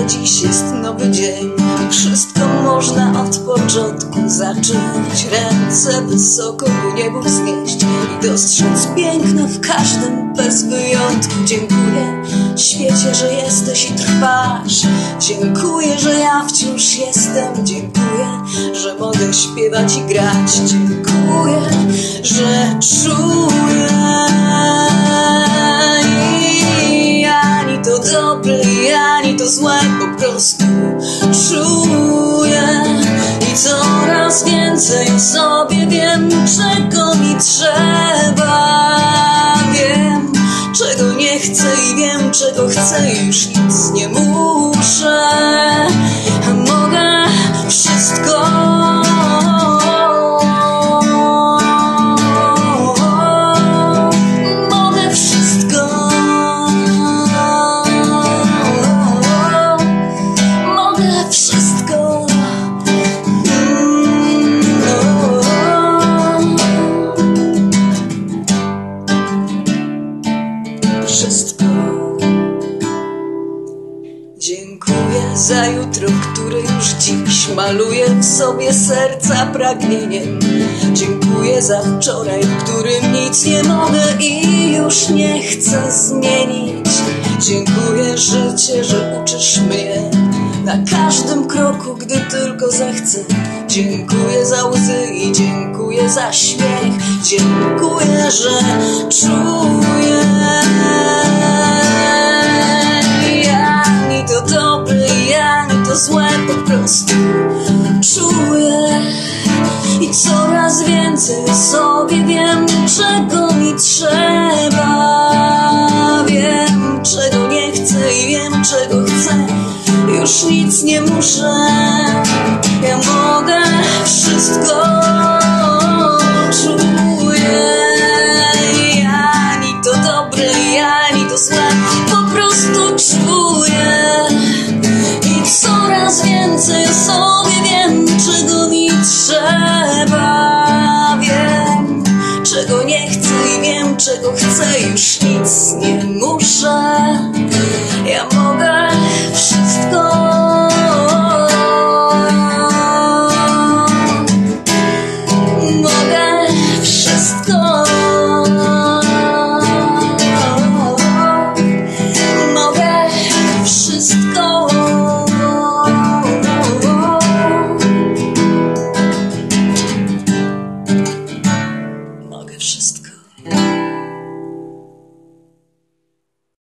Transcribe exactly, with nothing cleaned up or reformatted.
dziś jest nowy dzień. Wszystko można od początku zacząć. Ręce wysoko ku niebu wznieść i dostrzec piękno w każdym bez wyjątku. Dziękuję świecie, że jesteś i trwasz. Dziękuję, że ja wciąż jestem. Dziękuję, że mogę śpiewać i grać. Dziękuję, że czuję. I ani to dobre, i ani to złe, po prostu czuję. I coraz więcej o sobie wiem, czego mi trzeba. Wiem, czego nie chcę i wiem, czego chcę. Już nic nie muszę. Mogę wszystko. Mogę wszystko. Mogę wszystko. Wszystko. Dziękuję za jutro, które już dziś maluje w sobie serca pragnieniem. Dziękuję za wczoraj, w którym nic nie mogę i już nie chcę zmienić. Dziękuję życie, że uczysz mnie na każdym kroku, gdy tylko zechcę. Dziękuję za łzy i dziękuję za śmiech. Dziękuję, że czuję. Ani to dobre, ani to złe, po prostu czuję. I coraz więcej o sobie wiem, czego mi trzeba. Wiem, czego nie chcę i wiem, czego chcę. Już nic nie muszę. Ja mogę wszystko. Czuję. I ani to dobre, i ani to złe, po prostu czuję. I coraz więcej